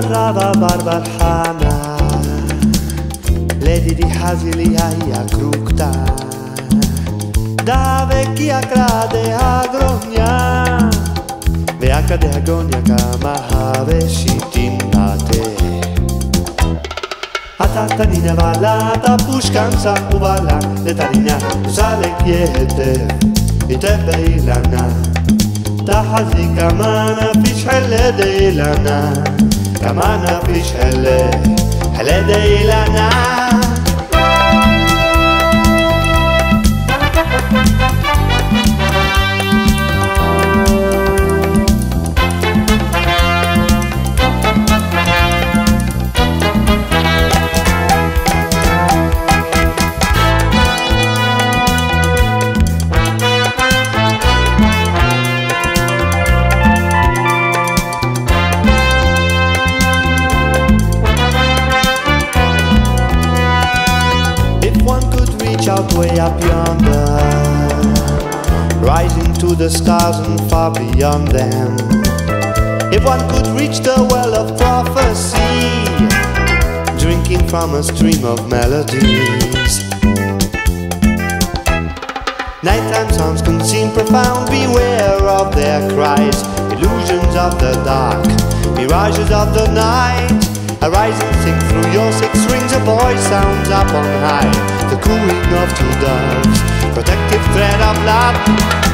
Barrava barbarhana, ledi di hasili ai Akrukta, da vecchia crade agronia, veacade agonia kama haveshitim bate. Atatanina valata pushkansa uvala, letarina usale kiete, itepe ilana. تحزي كمان فيش حل ديلنا كمان فيش حل ديلنا out way up yonder, rising to the stars and far beyond them. If one could reach the well of prophecy, drinking from a stream of melodies. Nighttime sounds can seem profound, beware of their cries, illusions of the dark, mirages of the night. Arise and sing through your six rings, a voice sounds up on high, the cooing of two doves, protective thread of love.